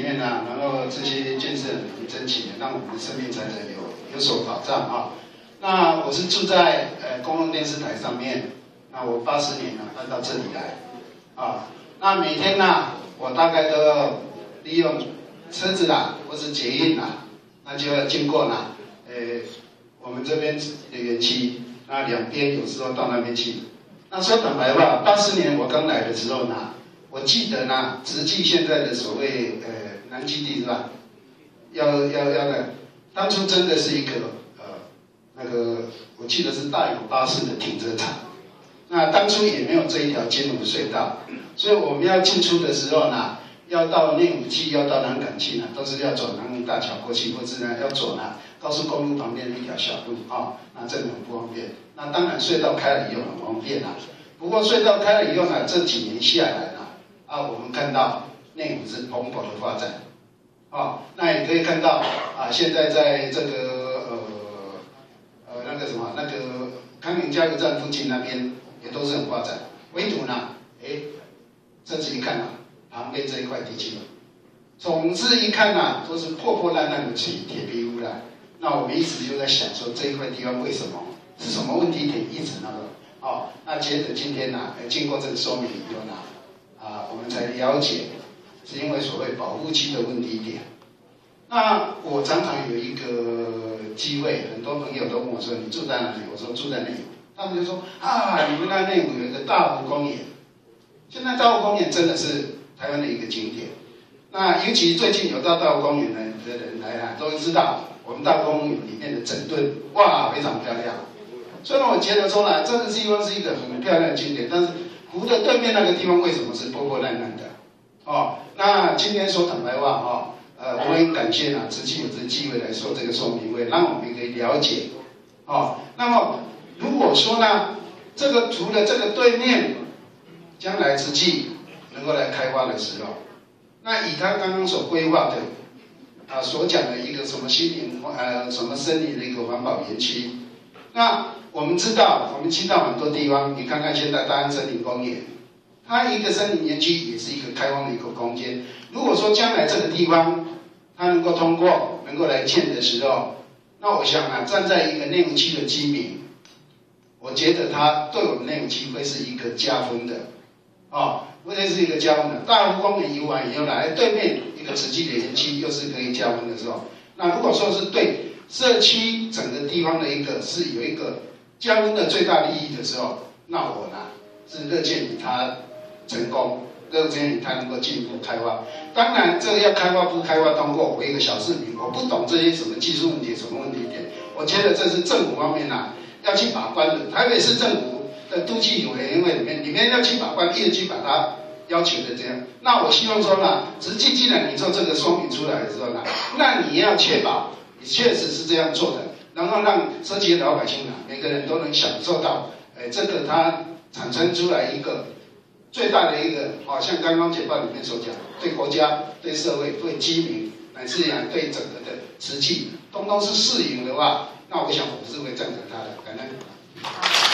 面呢，然后这些建设很争气，让我们的生命财产有所保障啊。那我是住在公共电视台上面，那我80年了搬到这里来啊。那每天呢，我大概都要利用车子啦，或是捷运啦，那就要经过啦，我们这边的园区，那两边有时候到那边去。那说坦白话，80年我刚来的时候呢，我记得呢，慈济现在的所谓南基地是吧？要的，当初真的是一个那个，我记得是大有巴士的停车场。那当初也没有这一条金龙隧道，所以我们要进出的时候呢，要到内湖去，要到南港去呢，都是要走南湖大桥过去，或是呢要走呢高速公路旁边的一条小路啊，那真的很不方便。那当然隧道开了以后很方便啦，不过隧道开了以后呢，这几年下来呢，我们看到内湖是蓬勃的发展，那也可以看到现在在这个那个康宁加油站附近那边也都是很发展，唯独呢，这次一看旁边这一块地区，总之一看都是破破烂烂的铁皮屋啦。那我们一直就在想说，这一块地方为什么是什么问题点，一直那个那接着今天呢，经过这个说明以后呢，我们才了解，是因为所谓保护区的问题点。那我常常有一个机会，很多朋友都问我说：“你住在哪里？”我说：“住在内湖。”他们就说：“你们那内湖有一个大湖公园。”现在大湖公园真的是台湾的一个景点。那尤其最近有到大湖公园的人来都知道，我们大湖公园里面的整顿，非常漂亮。虽然我觉得说呢，这个地方是一个很漂亮的景点，但是湖的对面那个地方为什么是破破烂烂的？那今天说坦白话我很感谢慈济有这个机会来说这个说明会，让我们可以了解。那么如果说呢，这个除了这个对面，将来慈济能够来开发的时候，那以他刚刚所规划的所讲的一个什么什么森林的一个环保园区，那我们知道，我们去到很多地方，你看看现在大安森林公园，它一个森林园区也是一个开放的一个空间。如果说将来这个地方它能够通过，能够来建的时候，那我想站在一个内湖区的居民，我觉得它对我们内湖区会是一个加分的，会是一个加分的。大湖公园游完以后呢，对面一个慈济的园区又是可以加分的时候，那如果说是对社区整个地方的是有一个加分的最大利益的时候，那我呢是乐见于它成功。乐见于它能够进一步开发，当然这个要开发不开发通过，我一个小市民，我不懂这些什么技术问题、什么问题点，我觉得这是政府方面要去把关的。台北市政府的都计委员会里面要去把关，一直去把它要求的这样。那我希望说呢，实际既然你做这个说明出来的时候呢，那你要确保你确实是这样做的，然后让社区的老百姓每个人都能享受到，这个它产生出来一个。最大的一个像刚刚简报里面所讲，对国家、对社会、对居民，乃至于对整个的慈济，通通是适应的话，那我想我是会赞成他的，感恩。